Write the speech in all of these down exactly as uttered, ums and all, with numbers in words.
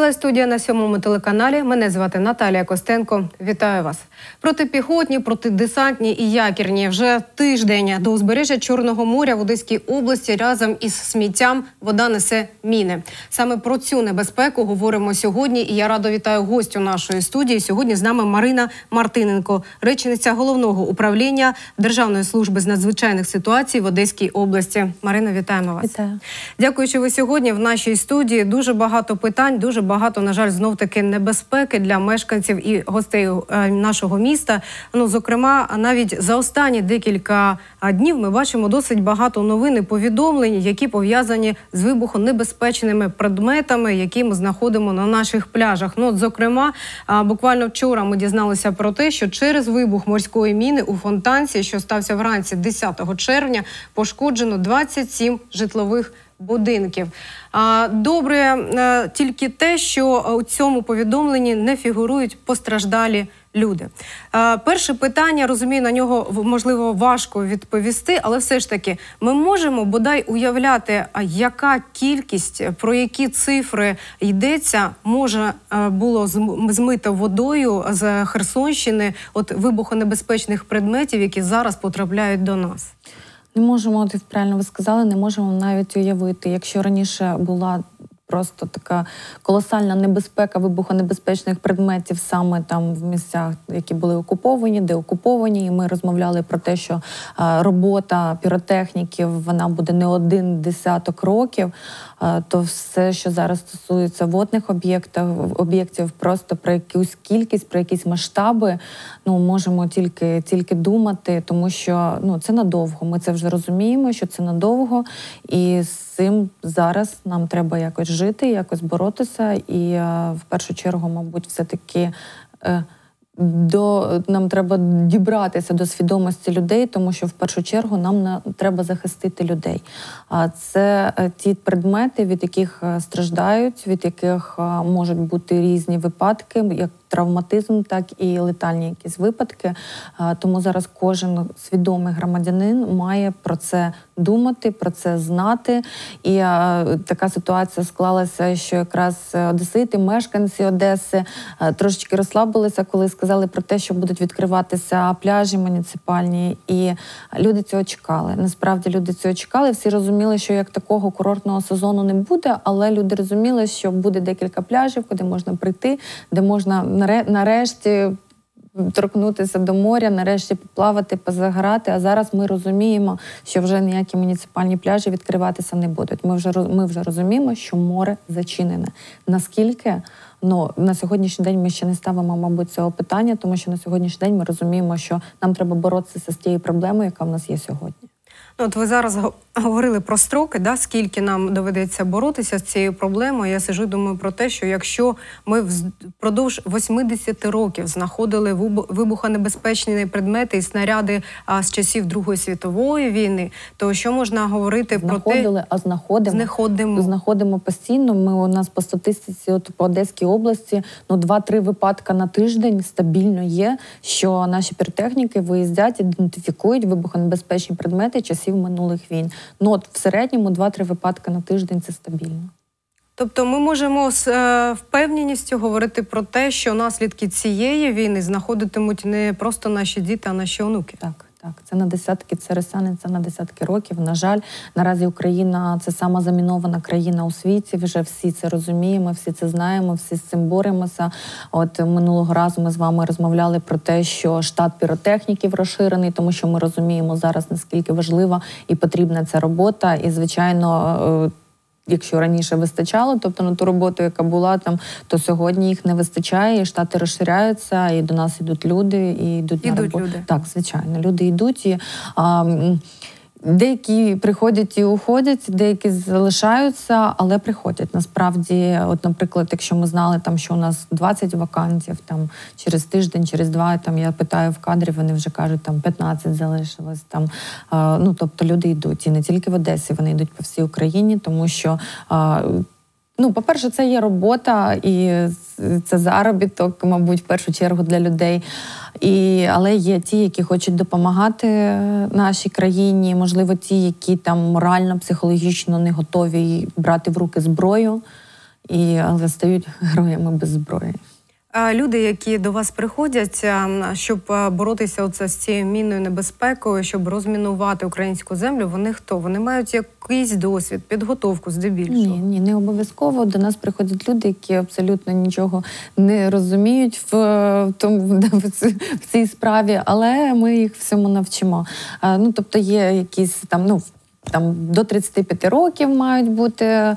Тривала студія на сьомому телеканалі. Мене звати Наталія Костенко. Вітаю вас. Протипіхотні, протидесантні і якірні. Вже тиждень до узбережжя Чорного моря в Одеській області разом із сміттям вода несе міни. Саме про цю небезпеку говоримо сьогодні. І я радо вітаю гостю нашої студії. Сьогодні з нами Марина Мартиненко, речниця Головного управління Державної служби з надзвичайних ситуацій в Одеській області. Марина, вітаємо вас. Вітаю. Дякую, що ви сьогодні в нашій студії. Дуже багато питань, дуже багато, на жаль, знов-таки небезпеки для мешканців і гостей нашого міста. Ну, зокрема, навіть за останні декілька днів ми бачимо досить багато новин і повідомлень, які пов'язані з вибухонебезпечними предметами, які ми знаходимо на наших пляжах. Ну, от, зокрема, буквально вчора ми дізналися про те, що через вибух морської міни у Фонтанці, що стався вранці десятого червня, пошкоджено двадцять сім житлових будинків. Добре тільки те, що у цьому повідомленні не фігурують постраждалі люди. Перше питання, розумію, на нього, можливо, важко відповісти, але все ж таки, ми можемо бодай уявляти, яка кількість, про які цифри йдеться, може було змито водою з Херсонщини от вибухонебезпечних предметів, які зараз потрапляють до нас? Не можемо, от правильно ви сказали, не можемо навіть уявити. Якщо раніше була просто така колосальна небезпека вибухонебезпечних предметів саме там в місцях, які були окуповані, де окуповані, і ми розмовляли про те, що робота піротехніків, вона буде не один десяток років, то все, що зараз стосується водних об'єктів, об'єктів просто про якусь кількість, про якісь масштаби, ну, можемо тільки, тільки думати, тому що ну, це надовго. Ми це вже розуміємо, що це надовго, і з цим зараз нам треба якось жити, якось боротися, і в першу чергу, мабуть, все-таки До, нам треба дібратися до свідомості людей, тому що в першу чергу нам на, треба захистити людей. А це ті предмети, від яких страждають, від яких можуть бути різні випадки, як травматизм, так і летальні якісь випадки. Тому зараз кожен свідомий громадянин має про це думати, про це знати. І а, така ситуація склалася, що якраз одесити, мешканці Одеси а, трошечки розслабилися, коли сказали про те, що будуть відкриватися пляжі муніципальні. І люди цього чекали. Насправді люди цього чекали. Всі розуміли, що як такого курортного сезону не буде, але люди розуміли, що буде декілька пляжів, куди можна прийти, де можна нарешті торкнутися до моря, нарешті поплавати, позаграти. А зараз ми розуміємо, що вже ніякі муніципальні пляжі відкриватися не будуть. Ми вже, ми вже розуміємо, що море зачинене. Наскільки? Ну, на сьогоднішній день ми ще не ставимо, мабуть, цього питання, тому що на сьогоднішній день ми розуміємо, що нам треба боротися з тією проблемою, яка в нас є сьогодні. От ви зараз говорили про строки, да, скільки нам доведеться боротися з цією проблемою. Я сиджу, думаю про те, що якщо ми впродовж восьмидесяти років знаходили вибухонебезпечні предмети і снаряди а, з часів Другої світової війни, то що можна говорити знаходили, про те? Знаходили, а знаходимо. Знаходимо. Знаходимо постійно. Ми у нас по статистиці, от по Одеській області, ну, два-три випадки на тиждень стабільно є, що наші піротехніки виїздять, ідентифікують вибухонебезпечні предмети часів минулих війн. Ну, от в середньому два-три випадки на тиждень – це стабільно. Тобто ми можемо з е, впевненістю говорити про те, що наслідки цієї війни знаходитимуть не просто наші діти, а наші онуки. Так, так. Це на десятки, це розтягнеться на десятки років. На жаль, наразі Україна – це сама замінована країна у світі. Вже всі це розуміємо, всі це знаємо, всі з цим боремося. От минулого разу ми з вами розмовляли про те, що штат піротехніків розширений, тому що ми розуміємо зараз, наскільки важлива і потрібна ця робота. І, звичайно, якщо раніше вистачало, тобто на ту роботу, яка була там, то сьогодні їх не вистачає, і штати розширяються, і до нас йдуть люди, і йдуть, йдуть на роботу. Люди. Так, звичайно, люди йдуть. І, а, деякі приходять і уходять, деякі залишаються, але приходять. Насправді, от, наприклад, якщо ми знали, там, що у нас двадцять вакантів, там, через тиждень, через два, там, я питаю в кадрі, вони вже кажуть, там, п'ятнадцять залишилось. Там, а, ну, тобто люди йдуть. І не тільки в Одесі, вони йдуть по всій Україні, тому що а, ну, по-перше, це є робота, і це заробіток, мабуть, в першу чергу для людей. І, але є ті, які хочуть допомагати нашій країні, можливо, ті, які там морально, психологічно не готові брати в руки зброю і, але стають героями без зброї. А люди, які до вас приходять, щоб боротися оце з цією мінною небезпекою, щоб розмінувати українську землю, вони хто? Вони мають якийсь досвід, підготовку здебільшого? Ні, ні, не обов'язково. До нас приходять люди, які абсолютно нічого не розуміють в, в, тому, в цій справі, але ми їх всьому навчимо. А, ну, тобто є якісь там, ну, Там до тридцяти п'яти років мають бути, е,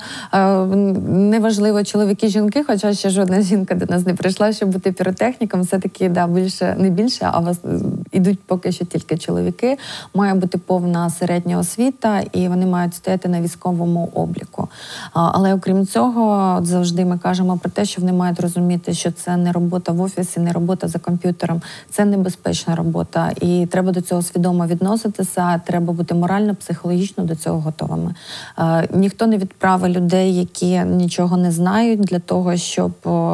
неважливо, чоловіки, жінки, хоча ще жодна жінка до нас не прийшла, щоб бути піротехніком. Все-таки, да, більше, не більше, а вас ідуть поки що тільки чоловіки. Має бути повна середня освіта, і вони мають стояти на військовому обліку. А, але окрім цього, завжди ми кажемо про те, що вони мають розуміти, що це не робота в офісі, не робота за комп'ютером. Це небезпечна робота. І треба до цього свідомо відноситися, треба бути морально, психологічно до цього готовими. Е, ніхто не відправить людей, які нічого не знають, для того, щоб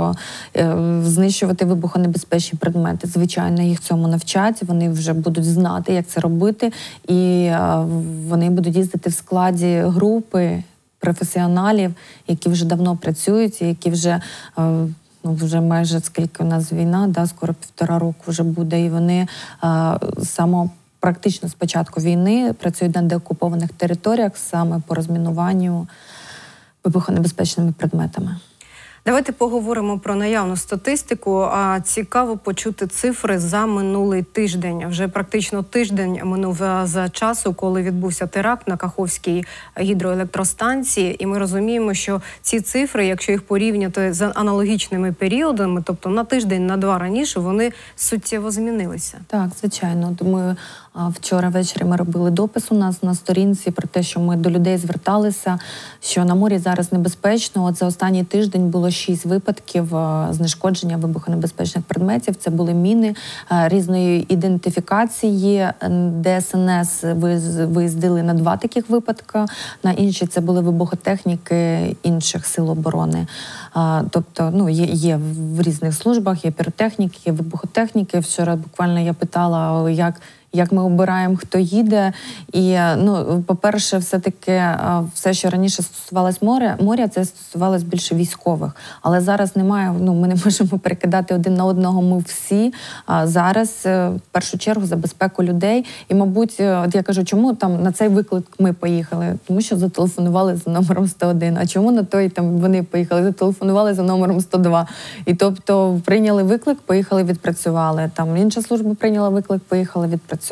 е, знищувати вибухонебезпечні предмети. Звичайно, їх цьому навчать, вони вже будуть знати, як це робити, і е, вони будуть їздити в складі групи професіоналів, які вже давно працюють, які вже е, ну, вже майже скільки у нас війна, да, скоро півтора року вже буде, і вони е, само практично з початку війни працюють на деокупованих територіях саме по розмінуванню вибухонебезпечними предметами. Давайте поговоримо про наявну статистику. А цікаво почути цифри за минулий тиждень. Вже практично тиждень минув з часу, коли відбувся теракт на Каховській гідроелектростанції. І ми розуміємо, що ці цифри, якщо їх порівняти з аналогічними періодами, тобто на тиждень, на два раніше, вони суттєво змінилися. Так, звичайно. Ми вчора ввечері ми робили допис у нас на сторінці про те, що ми до людей зверталися, що на морі зараз небезпечно. От за останній тиждень було шість випадків знешкодження вибухонебезпечних предметів. Це були міни різної ідентифікації. ДСНС виїздили на два таких випадки, на інші це були вибухотехніки інших сил оборони. Тобто, ну, є, є в різних службах, є піротехніки, є вибухотехніки. Вчора буквально я питала, як як ми обираємо, хто їде. І, ну, по-перше, все-таки все, що раніше стосувалось моря, моря, це стосувалось більше військових. Але зараз немає, ну, ми не можемо перекидати один на одного, ми всі. А зараз, в першу чергу, за безпеку людей. І, мабуть, от я кажу, чому там на цей виклик ми поїхали? Тому що зателефонували за номером сто один. А чому на той там вони поїхали? Зателефонували за номером сто два. І тобто прийняли виклик, поїхали, відпрацювали. Там інша служба прийняла виклик, поїхали, відпрацювали.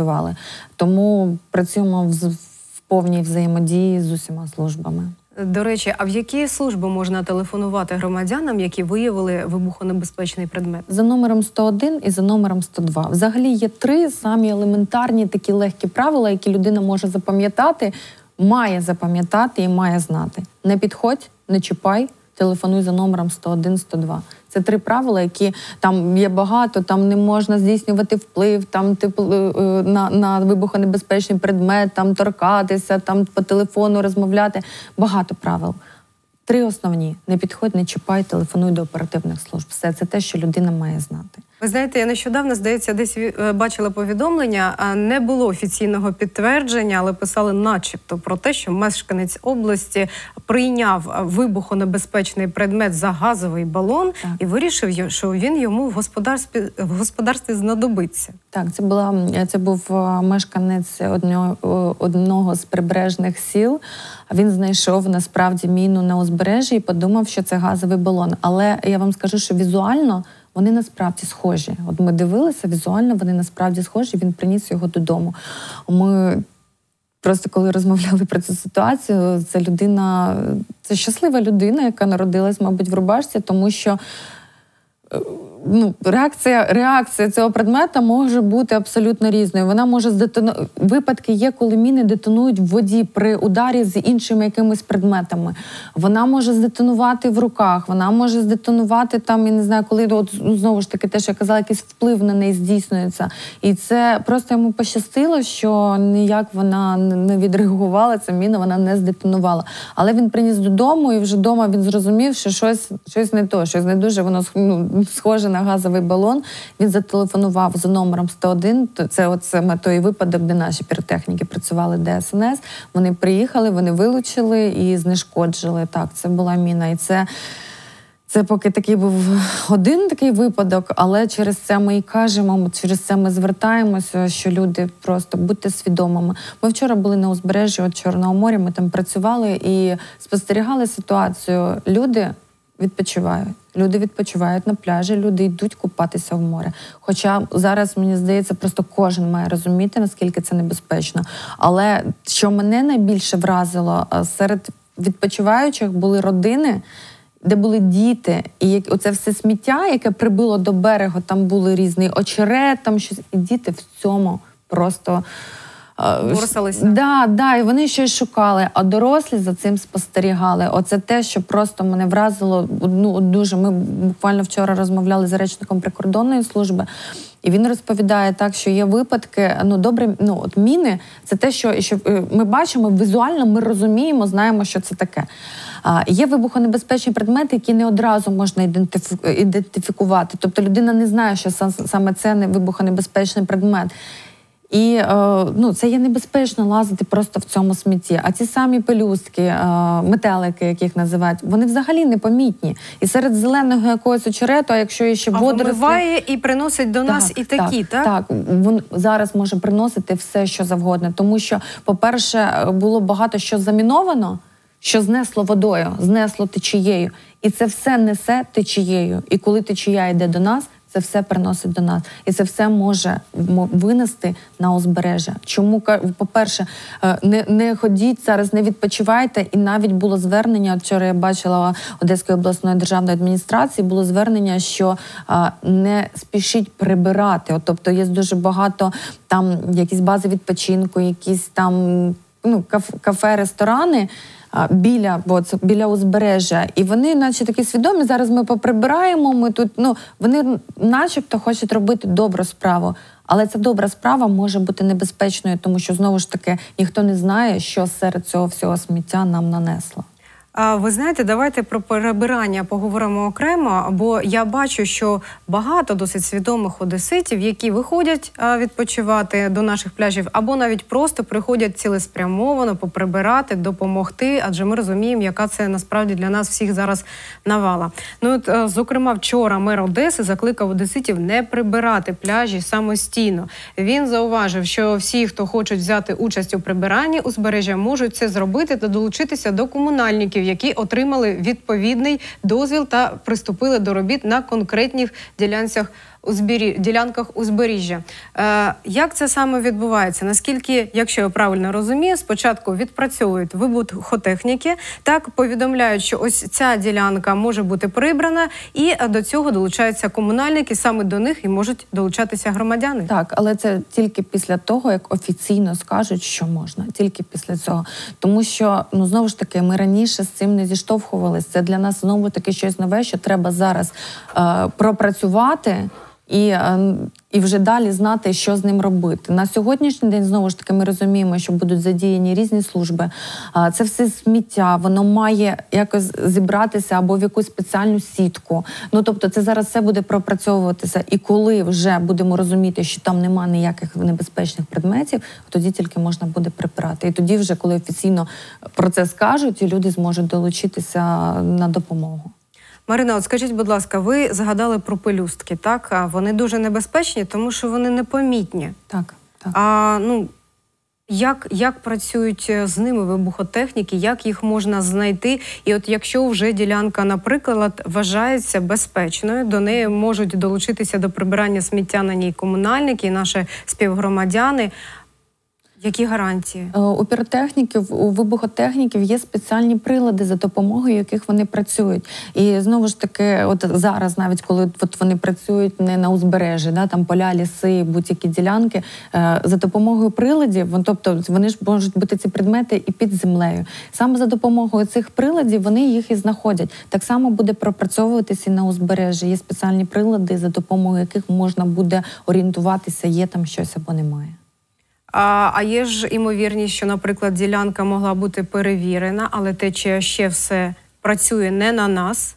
Тому працюємо в, в повній взаємодії з усіма службами. До речі, а в які служби можна телефонувати громадянам, які виявили вибухонебезпечний предмет? За номером сто один і за номером сто два. Взагалі є три самі елементарні такі легкі правила, які людина може запам'ятати, має запам'ятати і має знати. Не підходь, не чіпай, телефонуй за номером сто один сто два. Це три правила, які там є багато, там не можна здійснювати вплив, там типу на, на вибухонебезпечний предмет, там торкатися, там по телефону розмовляти. Багато правил. Три основні. Не підходь, не чіпай, телефонуй до оперативних служб. Все це те, що людина має знати. Ви знаєте, я нещодавно, здається, десь бачила повідомлення, не було офіційного підтвердження, але писали начебто про те, що мешканець області прийняв вибухонебезпечний предмет за газовий балон, так, і вирішив, що він йому в господарстві, в господарстві знадобиться. Так, це, була, це був мешканець одного, одного з прибережних сіл. Він знайшов насправді міну на узбережжі і подумав, що це газовий балон. Але я вам скажу, що візуально вони насправді схожі. От ми дивилися, візуально вони насправді схожі, він приніс його додому. Ми просто коли розмовляли про цю ситуацію, це людина, це щаслива людина, яка народилась, мабуть, в рубашці, тому що ну, реакція, реакція цього предмета може бути абсолютно різною. Вона може здетонувати. Випадки є, коли міни детонують в воді при ударі з іншими якимись предметами. Вона може здетонувати в руках, вона може здетонувати там, я не знаю, коли, от, ну, знову ж таки, те, що я казала, якийсь вплив на неї здійснюється. І це просто йому пощастило, що ніяк вона не відреагувала, ця міна, вона не здетонувала. Але він приніс додому, і вже вдома він зрозумів, що щось, щось не то, щось не дуже, воно, ну, схоже на газовий балон. Він зателефонував за номером сто один. Це от саме той випадок, де наші піротехніки працювали ДСНС. Вони приїхали, вони вилучили і знешкоджили. Так, це була міна. І це Це поки такий був один такий випадок, але через це ми і кажемо, через це ми звертаємося, що люди просто будьте свідомими. Ми вчора були на узбережжі от Чорного моря, ми там працювали і спостерігали ситуацію. Люди відпочивають. Люди відпочивають на пляжі, люди йдуть купатися в море. Хоча зараз, мені здається, просто кожен має розуміти, наскільки це небезпечно. Але що мене найбільше вразило, серед відпочиваючих були родини, де були діти, і оце все сміття, яке прибило до берегу, там були різні очерет, там щось, і діти в цьому просто... Борсалися. Да, да, і вони щось шукали, а дорослі за цим спостерігали. Оце те, що просто мене вразило, ну, дуже. Ми буквально вчора розмовляли з речником прикордонної служби, і він розповідає так, що є випадки, ну, добре, ну, от міни, це те, що, що ми бачимо, візуально ми розуміємо, знаємо, що це таке. А, є вибухонебезпечні предмети, які не одразу можна ідентифі... ідентифікувати. Тобто людина не знає, що саме це не вибухонебезпечний предмет. І е, ну, це є небезпечно лазити просто в цьому смітті. А ці самі пелюстки, е, метелики, яких називають, вони взагалі непомітні. І серед зеленого якогось очерету, а якщо ще водорослі... А вимиває і приносить до нас так, і такі, так? Так, так. Він зараз може приносити все, що завгодно. Тому що, по-перше, було багато що заміновано, що знесло водою, знесло течією. І це все несе течією. І коли течія йде до нас, це все приносить до нас. І це все може винести на узбережжя. Чому, по-перше, не, не ходіть зараз, не відпочивайте. І навіть було звернення, вчора я бачила Одеської обласної державної адміністрації, було звернення, що а, не спішіть прибирати. От, тобто є дуже багато там якісь бази відпочинку, якісь там ну, кафе, ресторани, біля, от, біля узбережжя. І вони наче такі свідомі, зараз ми поприбираємо, ми тут, ну, вони начебто хочуть робити добру справу. Але ця добра справа може бути небезпечною, тому що, знову ж таки, ніхто не знає, що серед цього всього сміття нам нанесло. А ви знаєте, давайте про перебирання поговоримо окремо, бо я бачу, що багато досить свідомих одеситів, які виходять відпочивати до наших пляжів, або навіть просто приходять цілеспрямовано поприбирати, допомогти, адже ми розуміємо, яка це насправді для нас всіх зараз навала. Ну, от, зокрема, вчора мер Одеси закликав одеситів не прибирати пляжі самостійно. Він зауважив, що всі, хто хочуть взяти участь у прибиранні узбережжя, можуть це зробити та долучитися до комунальників, які отримали відповідний дозвіл та приступили до робіт на конкретних ділянцях узбері... ділянках узбережжя. Е, як це саме відбувається? Наскільки, якщо я правильно розумію, спочатку відпрацьовують вибухотехніки, так повідомляють, що ось ця ділянка може бути прибрана, і до цього долучаються комунальники, саме до них і можуть долучатися громадяни. Так, але це тільки після того, як офіційно скажуть, що можна. Тільки після цього. Тому що, ну, знову ж таки, ми раніше з цим не зіштовхувалися. Це для нас знову таки щось нове, що треба зараз е, пропрацювати, І, і вже далі знати, що з ним робити. На сьогоднішній день, знову ж таки, ми розуміємо, що будуть задіяні різні служби. Це все сміття, воно має якось зібратися або в якусь спеціальну сітку. Ну, тобто, це зараз все буде пропрацьовуватися. І коли вже будемо розуміти, що там немає ніяких небезпечних предметів, тоді тільки можна буде прибирати. І тоді вже, коли офіційно про це скажуть, і люди зможуть долучитися на допомогу. Марина, от скажіть, будь ласка, ви згадали про пелюстки, так? Вони дуже небезпечні, тому що вони непомітні. Так, так. А, ну, як, як працюють з ними вибухотехніки, як їх можна знайти? І от якщо вже ділянка, наприклад, вважається безпечною, до неї можуть долучитися до прибирання сміття на ній комунальники, наші співгромадяни, які гарантії? У піротехніків, у вибухотехніків є спеціальні прилади, за допомогою яких вони працюють. І знову ж таки, от зараз навіть коли от вони працюють не на узбережжі, да, там поля, ліси, будь-які ділянки, за допомогою приладів, тобто вони ж можуть бути ці предмети і під землею. Саме за допомогою цих приладів вони їх і знаходять. Так само буде пропрацьовуватися і на узбережжі. Є спеціальні прилади, за допомогою яких можна буде орієнтуватися, є там щось або немає. А, а є ж імовірність, що, наприклад, ділянка могла бути перевірена, але те, чи ще все працює не на нас?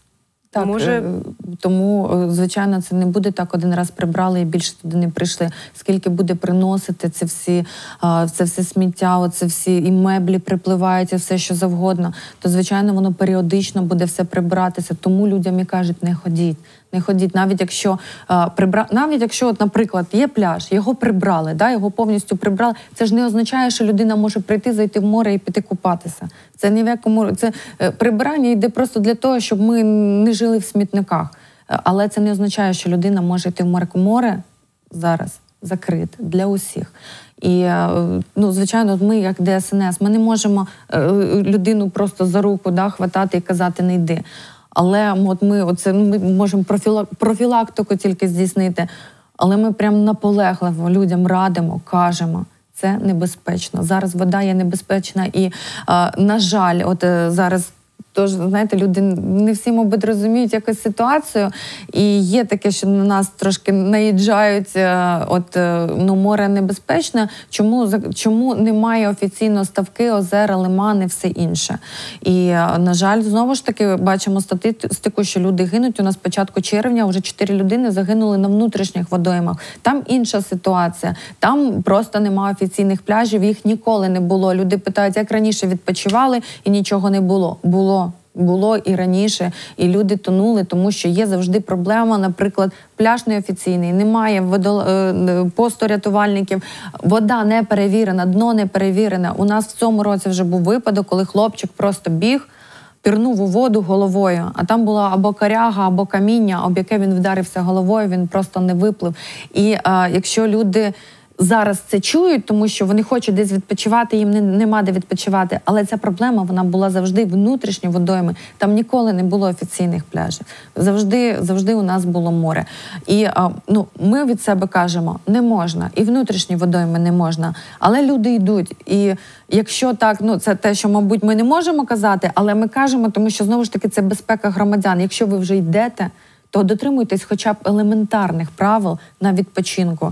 Так, Може... е, тому, е, звичайно, це не буде так, один раз прибрали і більше туди не прийшли. Скільки буде приносити це всі, е, це все сміття, оце всі і меблі припливають, і все, що завгодно, то, звичайно, воно періодично буде все прибиратися. Тому людям і кажуть, не ходіть. Не ходіть, навіть якщо а, прибра... навіть якщо, от, наприклад, є пляж, його прибрали, да, його повністю прибрали, це ж не означає, що людина може прийти, зайти в море і піти купатися. Це ні в якому це е, прибирання йде просто для того, щоб ми не жили в смітниках. Е, Але це не означає, що людина може йти в море. Море зараз закрите для усіх. І, е, ну, звичайно, ми, як Д S N S, ми не можемо е, людину просто за руку, да, хватати і казати «не йди». Але от ми, оце, ми можемо профілак, профілактику тільки здійснити, але ми прям наполегливо людям радимо, кажемо, це небезпечно. Зараз вода є небезпечна і, а, на жаль, от зараз тож, знаєте, люди не всі, мабуть, розуміють якусь ситуацію, і є таке, що на нас трошки наїжджають, от, ну, море небезпечне, чому, чому немає офіційно ставки, озера, лимани, все інше. І, на жаль, знову ж таки, бачимо статистику, що люди гинуть. У нас початку червня вже чотири людини загинули на внутрішніх водоймах. Там інша ситуація. Там просто немає офіційних пляжів, їх ніколи не було. Люди питають, як раніше відпочивали, і нічого не було. Було. Було і раніше, і люди тонули, тому що є завжди проблема, наприклад, пляж неофіційний, немає водол... посту рятувальників, вода не перевірена, дно не перевірене. У нас в цьому році вже був випадок, коли хлопчик просто біг, пірнув у воду головою, а там була або коряга, або каміння, об яке він вдарився головою, він просто не виплив. І а, якщо люди зараз це чують, тому що вони хочуть десь відпочивати, їм не, нема де відпочивати. Але ця проблема, вона була завжди внутрішні водойми. Там ніколи не було офіційних пляжів. Завжди, завжди у нас було море. І а, ну, ми від себе кажемо, не можна. І внутрішні водойми не можна. Але люди йдуть. І якщо так, ну це те, що, мабуть, ми не можемо казати, але ми кажемо, тому що, знову ж таки, це безпека громадян. Якщо ви вже йдете, то дотримуйтесь хоча б елементарних правил на відпочинку.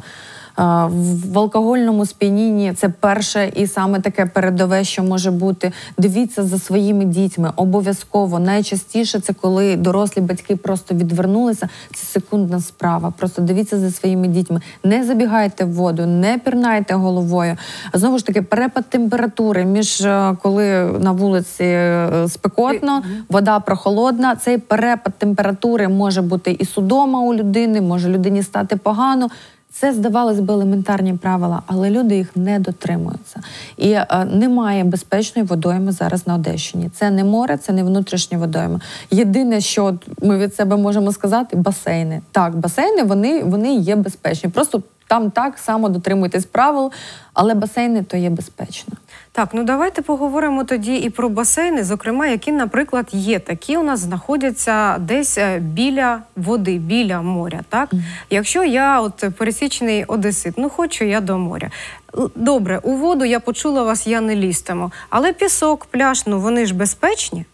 В алкогольному сп'янінні це перше і саме таке передове, що може бути. Дивіться за своїми дітьми, обов'язково. Найчастіше це коли дорослі батьки просто відвернулися, це секундна справа. Просто дивіться за своїми дітьми. Не забігайте в воду, не пірнайте головою. Знову ж таки, перепад температури між, коли на вулиці спекотно, вода прохолодна, цей перепад температури може бути і судома у людини, може людині стати погано. Це, здавалось би, елементарні правила, але люди їх не дотримуються. І е, немає безпечної водойми зараз на Одещині. Це не море, це не внутрішні водойми. Єдине, що ми від себе можемо сказати – басейни. Так, басейни, вони, вони є безпечні. Просто там так само дотримуйтесь правил, але басейни – то є безпечно. Так, ну давайте поговоримо тоді і про басейни, зокрема, які, наприклад, є такі у нас знаходяться десь біля води, біля моря, так? Mm. Якщо я от пересічний одесит, ну хочу я до моря. Добре, у воду я почула вас, я не лізтиму, але пісок, пляж, ну вони ж безпечні?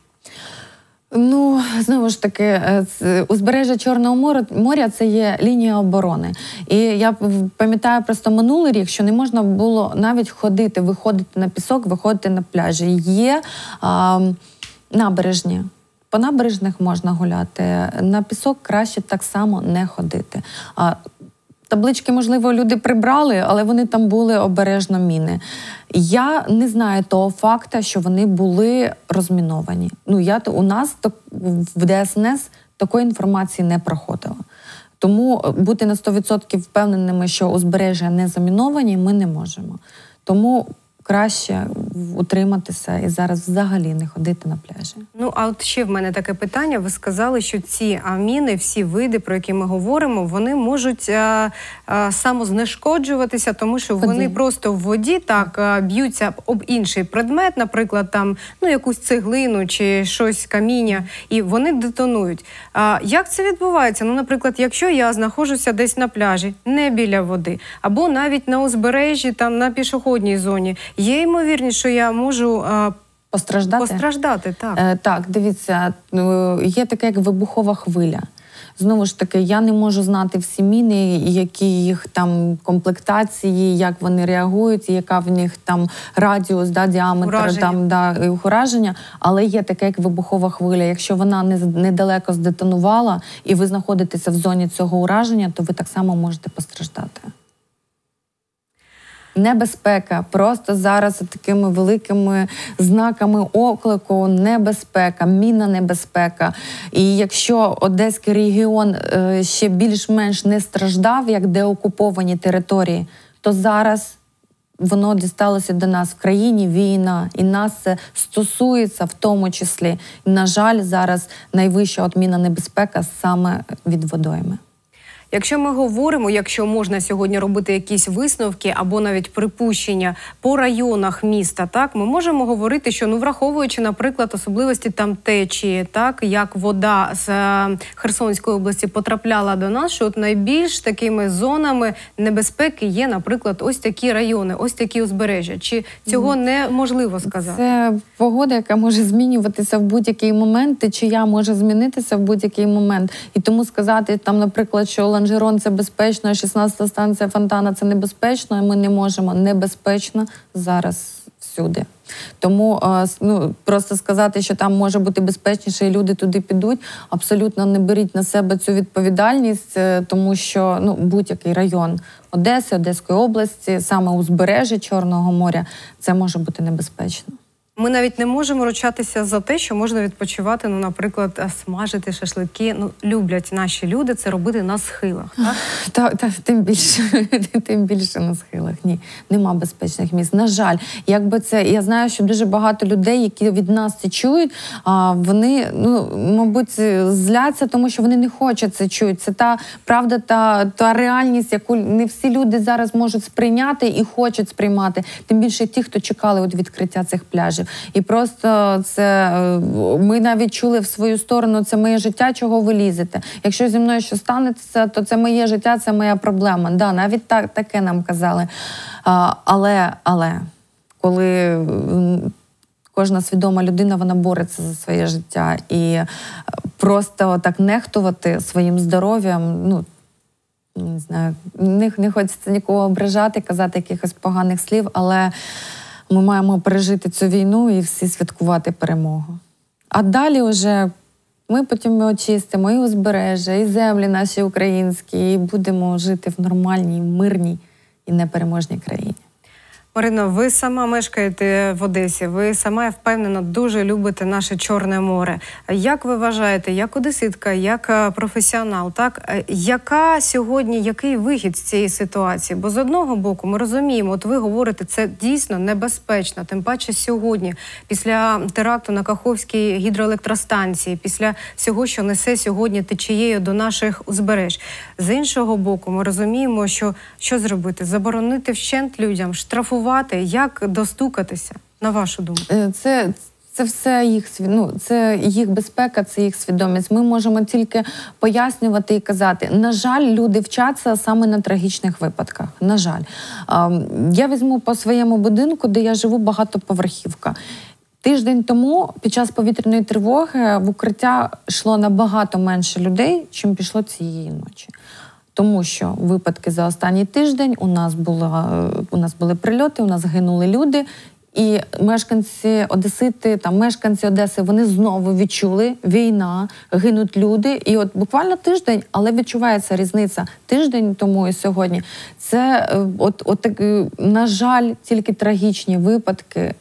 Ну, знову ж таки, узбережжя Чорного моря – це є лінія оборони. І я пам'ятаю просто минулий рік, що не можна було навіть ходити, виходити на пісок, виходити на пляжі. Є а, набережні. По набережних можна гуляти. На пісок краще так само не ходити. А, таблички, можливо, люди прибрали, але вони там були обережно міни. Я не знаю того факту, що вони були розміновані. Ну, я, у нас в Д С Н С такої інформації не проходило. Тому бути на сто відсотків впевненими, що узбережжя не заміновані, ми не можемо. Тому краще утриматися і зараз взагалі не ходити на пляжі. Ну, а от ще в мене таке питання. Ви сказали, що ці міни, всі види, про які ми говоримо, вони можуть а, а, самознешкоджуватися, тому що води. Вони просто в воді так а, б'ються об інший предмет, наприклад, там, ну, якусь цеглину чи щось, каміння, і вони детонують. А, як це відбувається? Ну, наприклад, якщо я знаходжуся десь на пляжі, не біля води, або навіть на узбережжі, там, на пішохідній зоні, є ймовірність, що я можу а, постраждати? Постраждати, так. Е, так, дивіться, є таке, як вибухова хвиля. Знову ж таки, я не можу знати всі міни, які їх там комплектації, як вони реагують, яка в них там радіус, да, діаметр, Ураження. там, да, і ураження, але є таке, як вибухова хвиля. Якщо вона не, недалеко здетонувала і ви знаходитеся в зоні цього ураження, то ви так само можете постраждати. Небезпека. Просто зараз такими великими знаками оклику небезпека, мінна небезпека. І якщо Одеський регіон е, ще більш-менш не страждав, як деокуповані території, то зараз воно дісталося до нас. В країні війна, і нас це стосується в тому числі. І, на жаль, зараз найвища от мінна небезпека саме від водойми. Якщо ми говоримо, якщо можна сьогодні робити якісь висновки або навіть припущення по районах міста, так, ми можемо говорити, що, ну, враховуючи, наприклад, особливості там течії, так, як вода з е, Херсонської області потрапляла до нас, що от найбільш такими зонами небезпеки є, наприклад, ось такі райони, ось такі узбережжя. Чи цього неможливо сказати? Це погода, яка може змінюватися в будь-який момент, течія може змінитися в будь-який момент. І тому сказати, там, наприклад, що Ланжерон – це безпечно, шістнадцята станція Фонтана – це небезпечно, і ми не можемо. Небезпечно зараз всюди. Тому ну, просто сказати, що там може бути безпечніше, і люди туди підуть, абсолютно не беріть на себе цю відповідальність, тому що ну, будь-який район Одеси, Одеської області, саме узбережжя Чорного моря, це може бути небезпечно. Ми навіть не можемо ручатися за те, що можна відпочивати, ну, наприклад, смажити шашлики. Ну, люблять наші люди це робити на схилах, так? Та, та, тим більше, тим більше на схилах. Ні, нема безпечних місць. На жаль, якби це, я знаю, що дуже багато людей, які від нас це чують, а вони, ну, мабуть, зляться, тому що вони не хочуть це чути. Це та правда, та, та реальність, яку не всі люди зараз можуть сприйняти і хочуть сприймати. Тим більше ті, хто чекали від відкриття цих пляжів. І просто це, ми навіть чули в свою сторону, це моє життя, чого ви лізете. Якщо зі мною щось станеться, то це моє життя, це моя проблема. Да, навіть так, таке нам казали. А, але, але, коли кожна свідома людина, вона бореться за своє життя. І просто так нехтувати своїм здоров'ям, ну, не знаю, не, не хочеться нікого ображати, казати якихось поганих слів, але ми маємо пережити цю війну і всі святкувати перемогу. А далі вже ми потім ми очистимо і узбережжя, і землі наші українські, і будемо жити в нормальній, мирній і непереможній країні. Марино, ви сама мешкаєте в Одесі, ви сама, я впевнена, дуже любите наше Чорне море. Як ви вважаєте, як одеситка, як професіонал, так, яка сьогодні, який вихід з цієї ситуації? Бо з одного боку ми розуміємо, от ви говорите, це дійсно небезпечно, тим паче сьогодні, після теракту на Каховській гідроелектростанції, після всього, що несе сьогодні течією до наших узбереж. З іншого боку, ми розуміємо, що що зробити? Заборонити вщент людям, штрафувати. Як достукатися, на вашу думку? Це, це все їх, ну, це їх безпека, це їх свідомість. Ми можемо тільки пояснювати і казати. На жаль, люди вчаться саме на трагічних випадках. На жаль. Я візьму по своєму будинку, де я живу, багатоповерхівка. Тиждень тому під час повітряної тривоги в укриття йшло набагато менше людей, чим пішло цієї ночі. Тому що випадки за останній тиждень, у нас, було, у нас були прильоти, у нас гинули люди, і мешканці Одесити, там, мешканці Одеси, вони знову відчули війна, гинуть люди. І от буквально тиждень, але відчувається різниця. Тиждень тому і сьогодні. Це, от, от, на жаль, тільки трагічні випадки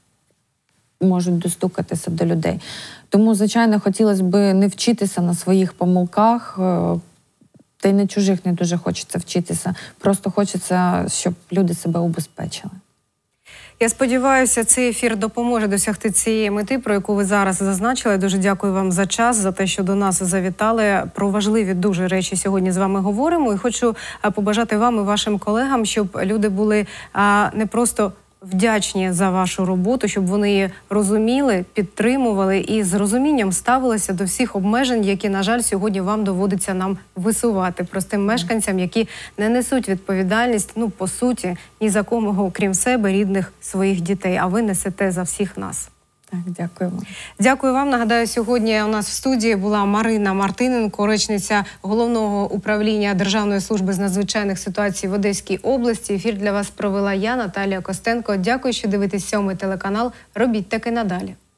можуть достукатися до людей. Тому, звичайно, хотілося б не вчитися на своїх помилках, та й на чужих не дуже хочеться вчитися. Просто хочеться, щоб люди себе убезпечили. Я сподіваюся, цей ефір допоможе досягти цієї мети, про яку ви зараз зазначили. Дуже дякую вам за час, за те, що до нас завітали. Про важливі дуже речі сьогодні з вами говоримо. І хочу побажати вам і вашим колегам, щоб люди були не просто вдячні за вашу роботу, щоб вони її розуміли, підтримували і з розумінням ставилися до всіх обмежень, які, на жаль, сьогодні вам доводиться нам висувати. Простим мешканцям, які не несуть відповідальність, ну, по суті, ні за кого, окрім себе, рідних, своїх дітей. А ви несете за всіх нас. Так, дякуємо. Дякую вам. Нагадаю, сьогодні у нас в студії була Марина Мартиненко, речниця Головного управління Державної служби з надзвичайних ситуацій в Одеській області. Ефір для вас провела я, Наталія Костенко. Дякую, що дивитесь сьомий телеканал. Робіть таки надалі.